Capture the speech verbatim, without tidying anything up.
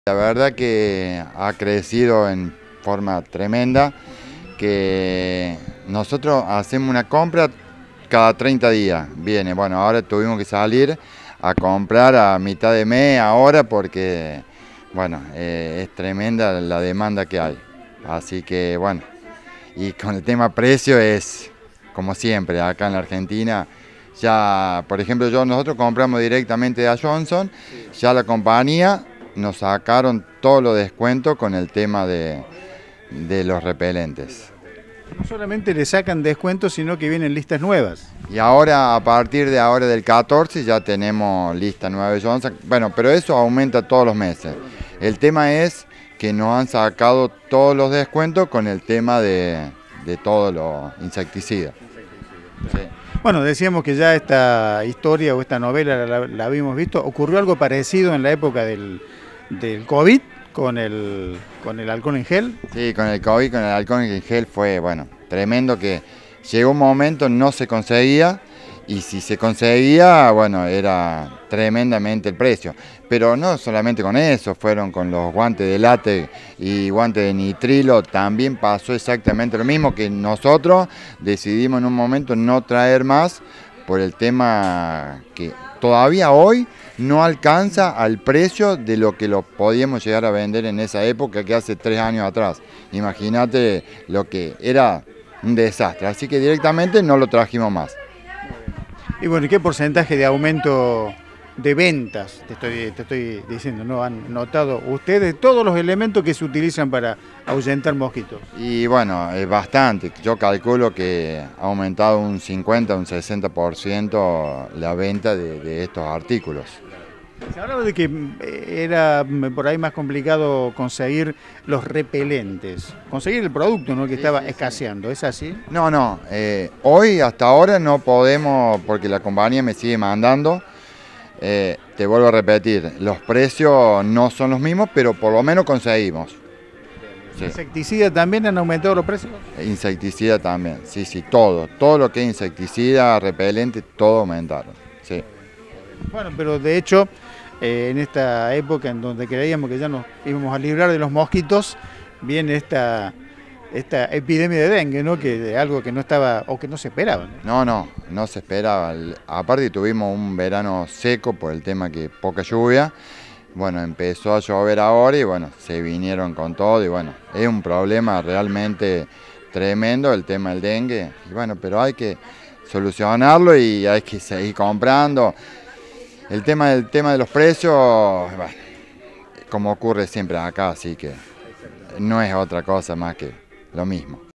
La verdad que ha crecido en forma tremenda, que nosotros hacemos una compra cada treinta días. Viene, bueno, ahora tuvimos que salir a comprar a mitad de mes ahora porque, bueno, eh, es tremenda la demanda que hay. Así que, bueno, y con el tema precio es como siempre, acá en la Argentina. Ya, por ejemplo, yo nosotros compramos directamente a Johnson, ya la compañía nos sacaron todos los descuentos con el tema de, de los repelentes. No solamente le sacan descuentos, sino que vienen listas nuevas. Y ahora, a partir de ahora del catorce, ya tenemos lista nueva de Johnson. Bueno, pero eso aumenta todos los meses. El tema es que nos han sacado todos los descuentos con el tema de, de todos los insecticidas. Sí. Bueno, decíamos que ya esta historia o esta novela la, la habíamos visto. ¿Ocurrió algo parecido en la época del, del COVID con el, con el alcohol en gel? Sí, con el COVID, con el alcohol en gel fue, bueno, tremendo, que llegó un momento, no se conseguía, y si se conseguía, bueno, era tremendamente el precio. Pero no solamente con eso, fueron con los guantes de látex y guantes de nitrilo, también pasó exactamente lo mismo, que nosotros decidimos en un momento no traer más por el tema que todavía hoy no alcanza al precio de lo que lo podíamos llegar a vender en esa época, que hace tres años atrás. Imagínate lo que era un desastre, así que directamente no lo trajimos más. Y bueno, ¿qué porcentaje de aumento de ventas, te estoy, te estoy diciendo, no han notado ustedes todos los elementos que se utilizan para ahuyentar mosquitos? Y bueno, es bastante. Yo calculo que ha aumentado un cincuenta, un sesenta por ciento la venta de, de estos artículos. Se hablaba de que era por ahí más complicado conseguir los repelentes, conseguir el producto, ¿no?, que sí, estaba sí, escaseando, ¿es así? No, no, eh, hoy hasta ahora no podemos, porque la compañía me sigue mandando. Eh, te vuelvo a repetir, los precios no son los mismos, pero por lo menos conseguimos. Sí. ¿Insecticida también han aumentado los precios? Insecticida también, sí, sí, todo, todo lo que es insecticida, repelente, todo aumentaron, sí. Bueno, pero de hecho, eh, en esta época en donde creíamos que ya nos íbamos a librar de los mosquitos, viene esta, esta epidemia de dengue, ¿no?, que de algo que no estaba o que no se esperaba, ¿no? No, no, no se esperaba. Aparte tuvimos un verano seco por el tema que poca lluvia. Bueno, empezó a llover ahora y bueno, se vinieron con todo y bueno, es un problema realmente tremendo el tema del dengue. Y bueno, pero hay que solucionarlo y hay que seguir comprando. El tema del tema de los precios, bueno, como ocurre siempre acá, así que no es otra cosa más que lo mismo.